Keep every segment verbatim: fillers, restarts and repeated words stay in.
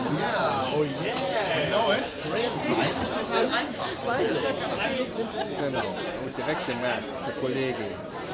Ja, oh yeah. Genau, es ist eigentlich total einfach. Genau, und direkt gemerkt, der Kollege.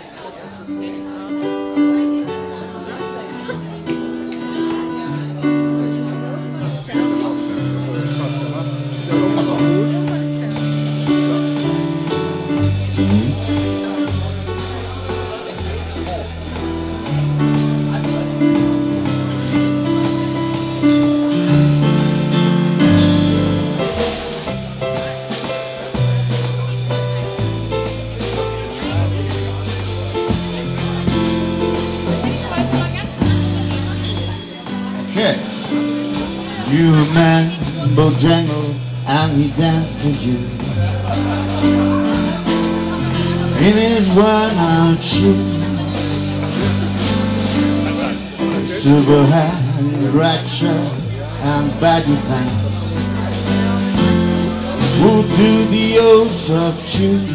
Okay. You man Bojangles and he danced for you in his worn-out shoes, silver hat, red shirt and baggy pants would do the old soft tune.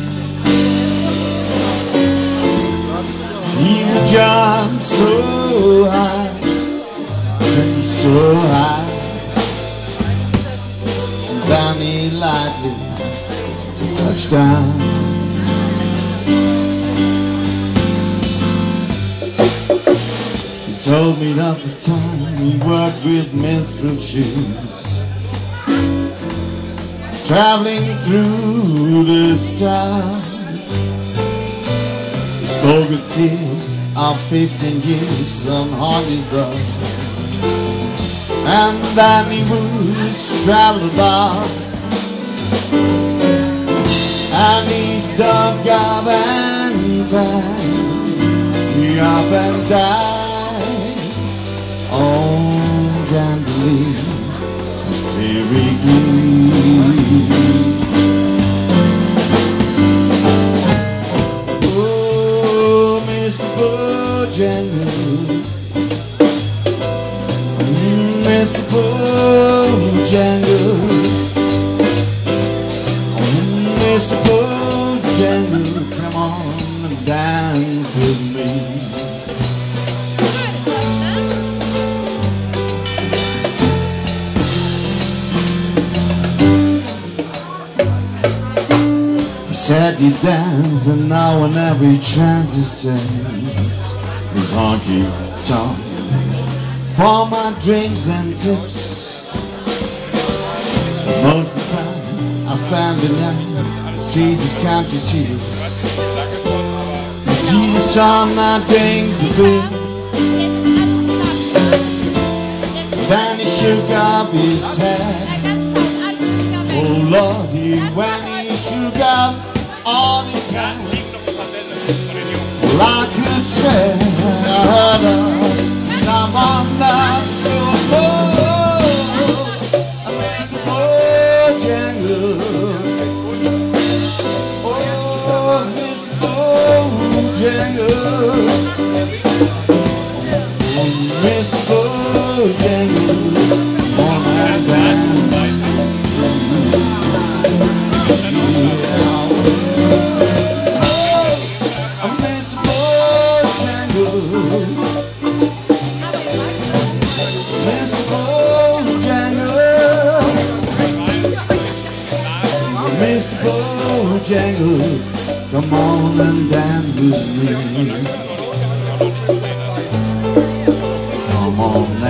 He would jump so high, so high, then he lightly touched down. He told me of the time he worked with minstrel shoes, traveling through the stars. He spoke with tears of fifteen years on Harvey's dog. And then he would straddle about, and he's dug up and died, he up and died on Jamboree, Cherry Green. Oh, Mister Bojangles, Mister Bojangles, Mister Bojangles, come on and dance with me. He said he danced and now in every trance he sings his honky tonk for my drinks and tips. Most of the time I spend the night, it's Jesus country cheers. Jesus on my drinks a bit, then he shook up his head. Oh Lord, he, when he shook up on his head, well I could swear I heard of someone that feels oh, Mister Bojangles, oh, Mister Bojangles, oh, Mister Bojangles, on that dance. Oh, Mister Bojangles, Mister Bojangles, Mister Bojangles, come on and dance with me. Come on